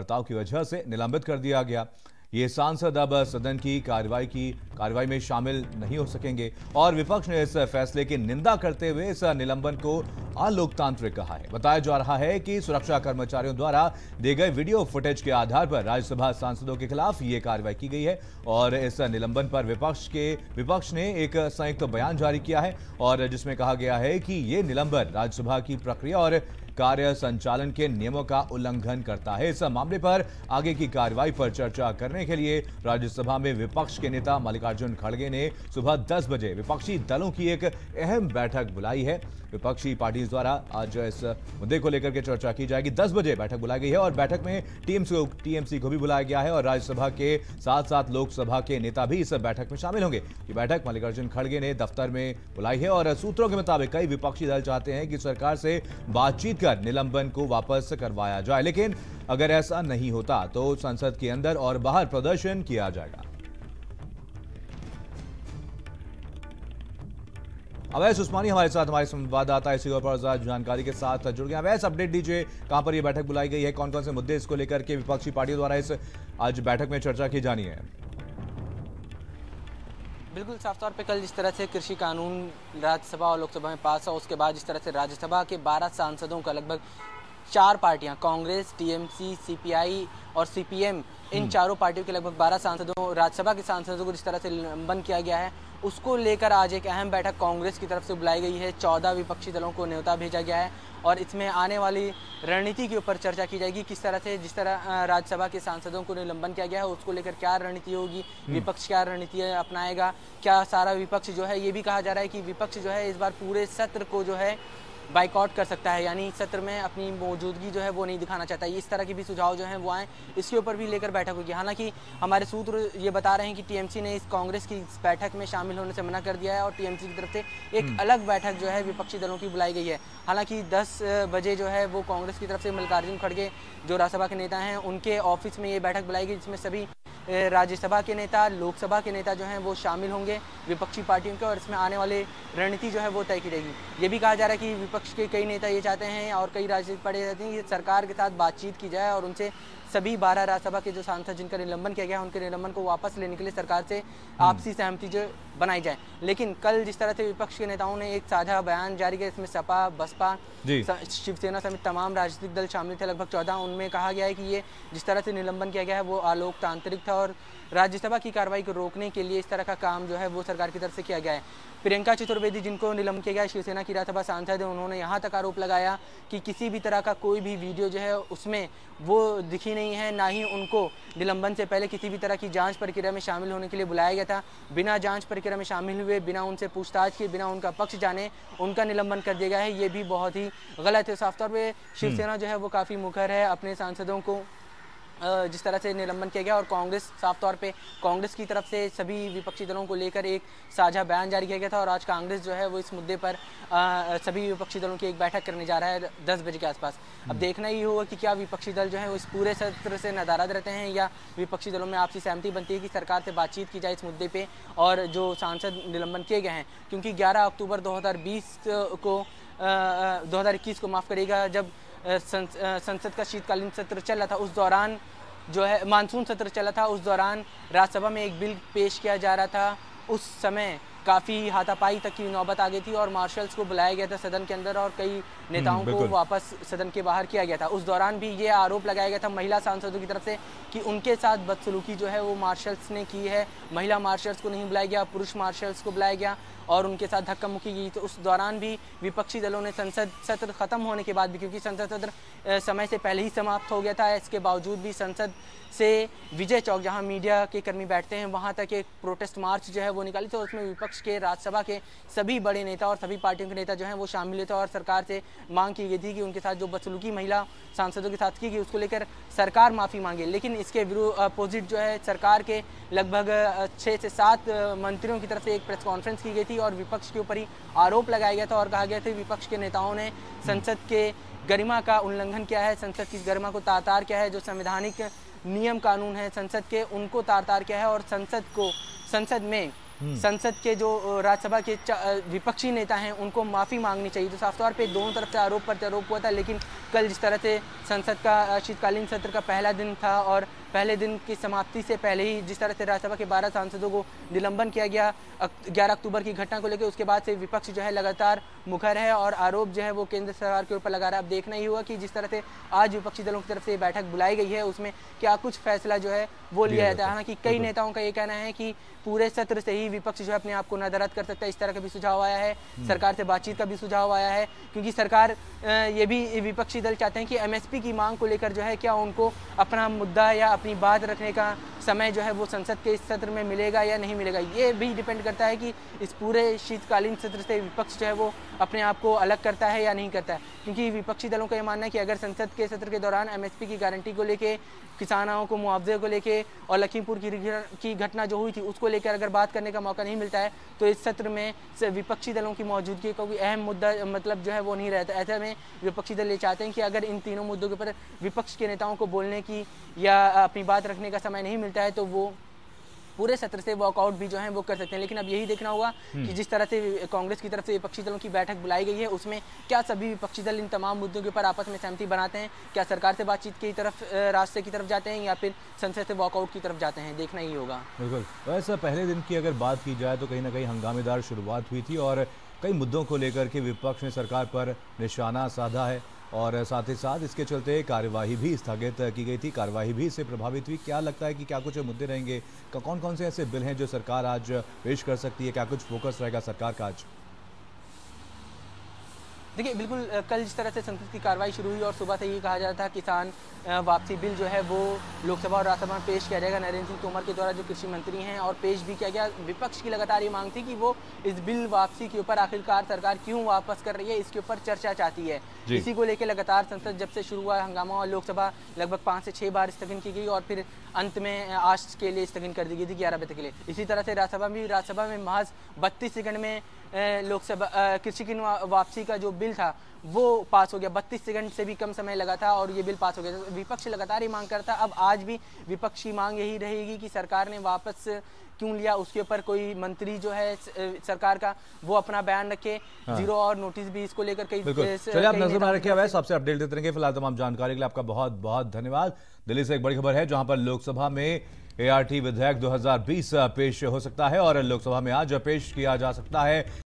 बर्ताव की वजह से निलंबित कर दिया गया। ये सांसद अब सदन की कार्रवाई में शामिल नहीं हो सकेंगे और विपक्ष ने इस फैसले की निंदा करते हुए इस निलंबन को अलोकतांत्रिक कहा है। बताया जा रहा है कि सुरक्षा कर्मचारियों द्वारा दिए गए वीडियो फुटेज के आधार पर राज्यसभा सांसदों के खिलाफ ये कार्रवाई की गई है और इस निलंबन पर विपक्ष ने एक संयुक्त बयान जारी किया है और जिसमें कहा गया है कि ये निलंबन राज्यसभा की प्रक्रिया और कार्य संचालन के नियमों का उल्लंघन करता है। इस मामले पर आगे की कार्रवाई पर चर्चा करने के लिए राज्यसभा में विपक्ष के नेता मल्लिकार्जुन खड़गे ने सुबह 10 बजे विपक्षी दलों की एक अहम बैठक बुलाई है। विपक्षी पार्टी द्वारा आज इस मुद्दे को लेकर के चर्चा की जाएगी। 10 बजे बैठक बुलाई गई है और बैठक में टीएमसी को भी बुलाया गया है और राज्यसभा के साथ साथ लोकसभा के नेता भी इस बैठक में शामिल होंगे। ये बैठक मल्लिकार्जुन खड़गे ने दफ्तर में बुलाई है और सूत्रों के मुताबिक कई विपक्षी दल चाहते हैं कि सरकार से बातचीत कर निलंबन को वापस करवाया जाए, लेकिन अगर ऐसा नहीं होता तो संसद के अंदर और बाहर प्रदर्शन किया जाएगा। अवैस उस्मानी हमारे साथ हमारे संवाददाता इसी पर जानकारी के साथ जुड़ गए। अवैस, अपडेट दीजिए, कहां पर यह बैठक बुलाई गई है, कौन कौन से मुद्दे इसको लेकर के विपक्षी पार्टियों द्वारा इस आज बैठक में चर्चा की जानी है? बिल्कुल साफ तौर पे कल जिस तरह से कृषि कानून राज्यसभा और लोकसभा में पास हुआ, उसके बाद जिस तरह से राज्यसभा के 12 सांसदों का लगभग 4 पार्टियां, कांग्रेस, टीएमसी, सीपीआई और सीपीएम, इन चारों पार्टियों के लगभग 12 सांसदों, राज्यसभा के सांसदों को जिस तरह से निलंबन किया गया है, उसको लेकर आज एक अहम बैठक कांग्रेस की तरफ से बुलाई गई है। 14 विपक्षी दलों को न्योता भेजा गया है और इसमें आने वाली रणनीति के ऊपर चर्चा की जाएगी। किस तरह से जिस तरह राज्यसभा के सांसदों को निलंबन किया गया है उसको लेकर क्या रणनीति होगी, विपक्ष क्या रणनीति अपनाएगा, क्या सारा विपक्ष जो है, ये भी कहा जा रहा है कि विपक्ष जो है इस बार पूरे सत्र को जो है बाइकआउट कर सकता है, यानी सत्र में अपनी मौजूदगी जो है वो नहीं दिखाना चाहता है। इस तरह के भी सुझाव जो हैं वो आए, इसके ऊपर भी लेकर बैठक होगी। हालांकि हमारे सूत्र ये बता रहे हैं कि टीएमसी ने इस कांग्रेस की इस बैठक में शामिल होने से मना कर दिया है और टीएमसी की तरफ से एक अलग बैठक जो है विपक्षी दलों की बुलाई गई है। हालांकि 10 बजे जो है वो कांग्रेस की तरफ से मल्लिकार्जुन खड़गे जो राज्यसभा के नेता हैं उनके ऑफिस में ये बैठक बुलाई गई, जिसमें सभी राज्यसभा के नेता, लोकसभा के नेता जो हैं वो शामिल होंगे विपक्षी पार्टियों के, और इसमें आने वाली रणनीति जो है वो तय की जाएगी। ये भी कहा जा रहा है कि विपक्ष के कई नेता ये चाहते हैं और कई राजनीतिक पार्टियां चाहती हैं कि सरकार के साथ बातचीत की जाए और उनसे सभी 12 राज्यसभा के जो सांसद जिनका निलंबन किया गया है उनके निलंबन को वापस लेने के लिए सरकार से आपसी सहमति जो बनाई जाए। लेकिन कल जिस तरह से विपक्ष के नेताओं ने एक साझा बयान जारी किया, इसमें सपा, बसपा, शिवसेना समेत तमाम राजनीतिक दल शामिल थे, लगभग 14। उनमें कहा गया है कि ये जिस तरह से निलंबन किया गया है वो अलोकतांत्रिक था और राज्यसभा की कार्रवाई को रोकने के लिए इस तरह का काम जो है वो सरकार की तरफ से किया गया है। प्रियंका चतुर्वेदी जिनको निलंबन किया गया, शिवसेना की राज्यसभा सांसद है, उन्होंने यहाँ तक आरोप लगाया कि किसी भी तरह का कोई भी वीडियो जो है उसमें वो दिखी नहीं है, ना ही उनको निलंबन से पहले किसी भी तरह की जांच प्रक्रिया में शामिल होने के लिए बुलाया गया था। बिना जांच प्रक्रिया में शामिल हुए, बिना उनसे पूछताछ किए, बिना उनका पक्ष जाने उनका निलंबन कर दिया गया है, ये भी बहुत ही गलत है। साफ तौर पर शिवसेना जो है वो काफ़ी मुखर है अपने सांसदों को जिस तरह से निलंबन किया गया, और कांग्रेस साफ तौर पे कांग्रेस की तरफ से सभी विपक्षी दलों को लेकर एक साझा बयान जारी किया गया था और आज कांग्रेस जो है वो इस मुद्दे पर सभी विपक्षी दलों की एक बैठक करने जा रहा है 10 बजे के आसपास। अब देखना ही होगा कि क्या विपक्षी दल जो है वो इस पूरे सत्र से नाराज रहते हैं या विपक्षी दलों में आपसी सहमति बनती है कि सरकार से बातचीत की जाए इस मुद्दे पर और जो सांसद निलंबन किए गए हैं, क्योंकि 11 अक्टूबर 2021 को माफ़ करिएगा, जब संसद का शीतकालीन सत्र चल रहा था, उस दौरान जो है मानसून सत्र चला था, उस दौरान राज्यसभा में एक बिल पेश किया जा रहा था। उस समय काफ़ी हाथापाई तक की नौबत आ गई थी और मार्शल्स को बुलाया गया था सदन के अंदर और कई नेताओं को वापस सदन के बाहर किया गया था। उस दौरान भी ये आरोप लगाया गया था महिला सांसदों की तरफ से कि उनके साथ बदसलूकी जो है वो मार्शल्स ने की है। महिला मार्शल्स को नहीं बुलाया गया, पुरुष मार्शल्स को बुलाया गया और उनके साथ धक्का मुक्की की। तो उस दौरान भी विपक्षी दलों ने संसद सत्र खत्म होने के बाद भी, क्योंकि संसद सत्र समय से पहले ही समाप्त हो गया था, इसके बावजूद भी संसद से विजय चौक जहां मीडिया के कर्मी बैठते हैं वहां तक एक प्रोटेस्ट मार्च जो है वो निकाली थी और उसमें विपक्ष के राज्यसभा के सभी बड़े नेता और सभी पार्टियों के नेता जो हैं वो शामिल हुए थे और सरकार से मांग की गई थी कि उनके साथ जो बदसलूकी महिला सांसदों के साथ की गई उसको लेकर सरकार माफ़ी मांगे। लेकिन इसके अपोजिट जो है सरकार के लगभग 6 से 7 मंत्रियों की तरफ से एक प्रेस कॉन्फ्रेंस की गई थी और विपक्ष के ऊपर ही आरोप लगाया गया था और कहा गया था विपक्ष के नेताओं ने संसद के गरिमा का उल्लंघन किया है, संसद की गरिमा को तार-तार किया है, जो संवैधानिक नियम कानून है संसद के उनको तार-तार किया है और संसद में संसद के जो राज्यसभा के विपक्षी नेता हैं उनको माफ़ी मांगनी चाहिए। तो साफ तौर पे दोनों तरफ से आरोप प्रत्यारोप हुआ था, लेकिन कल जिस तरह से संसद का शीतकालीन सत्र का पहला दिन था और पहले दिन की समाप्ति से पहले ही जिस तरह से राज्यसभा के 12 सांसदों को निलंबन किया गया 11 अक्टूबर की घटना को लेकर, उसके बाद से विपक्ष जो है लगातार मुखर है और आरोप जो है वो केंद्र सरकार के ऊपर लगा रहा है। अब देखना ही हुआ कि जिस तरह से आज विपक्षी दलों की तरफ से बैठक बुलाई गई है उसमें क्या कुछ फैसला जो है वो लिया जाता है। हालांकि कई नेताओं का ये कहना है कि पूरे सत्र से ही विपक्ष जो है अपने आप को नदारद कर सकता है, इस तरह का भी सुझाव आया है। सरकार से बातचीत का भी सुझाव आया है, क्योंकि सरकार ये भी विपक्षी दल चाहते हैं कि एमएसपी की मांग को लेकर जो है क्या उनको अपना मुद्दा या अपनी बात रखने का समय जो है वो संसद के इस सत्र में मिलेगा या नहीं मिलेगा। ये भी डिपेंड करता है कि इस पूरे शीतकालीन सत्र से विपक्ष जो है वो अपने आप को अलग करता है या नहीं करता है, क्योंकि विपक्षी दलों का ये मानना है कि अगर संसद के सत्र के दौरान एमएसपी की गारंटी को लेके, किसानों को मुआवजे को लेके और लखीमपुर की घटना जो हुई थी उसको लेकर अगर बात करने का मौका नहीं मिलता है तो इस सत्र में विपक्षी दलों की मौजूदगी का कोई अहम मुद्दा मतलब जो है वो नहीं रहता। ऐसे में विपक्षी दल ये चाहते हैं कि अगर इन तीनों मुद्दों के ऊपर विपक्ष के नेताओं को बोलने की या अपनी बात रखने का समय नहीं मिलता है तो वो पूरे सत्र से वॉकआउट भी जो है वो कर सकते हैं। लेकिन अब यही देखना होगा कि जिस तरह से कांग्रेस की तरफ से विपक्षी दलों की बैठक बुलाई गई है उसमें क्या सभी विपक्षी दल इन तमाम मुद्दों के ऊपर आपस में सहमति बनाते हैं, क्या सरकार से बातचीत की तरफ रास्ते की तरफ जाते हैं या फिर संसद से वॉकआउट की तरफ जाते हैं, देखना ही होगा। बिल्कुल। वैसे पहले दिन की अगर बात की जाए तो कहीं ना कहीं हंगामेदार शुरुआत हुई थी और कई मुद्दों को लेकर के विपक्ष ने सरकार पर निशाना साधा है और साथ ही साथ इसके चलते कार्यवाही भी स्थगित की गई थी, कार्यवाही भी इससे प्रभावित हुई। क्या लगता है कि क्या कुछ मुद्दे रहेंगे, कौन कौन से ऐसे बिल हैं जो सरकार आज पेश कर सकती है, क्या कुछ फोकस रहेगा सरकार का आज? देखिए बिल्कुल, कल जिस तरह से संसद की कार्रवाई शुरू हुई और सुबह से ये कहा जा रहा था किसान वापसी बिल जो है वो लोकसभा और राज्यसभा में पेश किया जाएगा नरेंद्र सिंह तोमर के द्वारा जो कृषि मंत्री हैं, और पेश भी किया गया। विपक्ष की लगातार ये मांग थी कि वो इस बिल वापसी के ऊपर आखिरकार सरकार क्यों वापस कर रही है, इसके ऊपर चर्चा चाहती है। इसी को लेकर लगातार संसद जब से शुरू हुआ हंगामा और लोकसभा लगभग 5 से 6 बार स्थगन की गई और फिर अंत में आज के लिए स्थगन कर दी गई थी 11 बजे के लिए। इसी तरह से राज्यसभा में महज 32 सेकंड में लोकसभा कृषि की वापसी का जो बिल था वो पास हो गया। 32 सेकंड से भी कम समय लगा था और ये बिल पास हो गया। तो विपक्ष लगातार ही मांग करता, अब आज भी विपक्ष की मांग यही रहेगी कि सरकार ने वापस क्यों लिया, उसके ऊपर कोई मंत्री जो है सरकार का वो अपना बयान रखे। जीरो और नोटिस भी इसको लेकर कई चलिए आप नजर में रखिए हुआ है, सबसे अपडेट देते रहेंगे। फिलहाल तमाम जानकारी के लिए आपका बहुत बहुत धन्यवाद। दिल्ली से एक बड़ी खबर है जहां पर लोकसभा में ART विधेयक 2020 पेश हो सकता है और लोकसभा में आज पेश किया जा सकता है।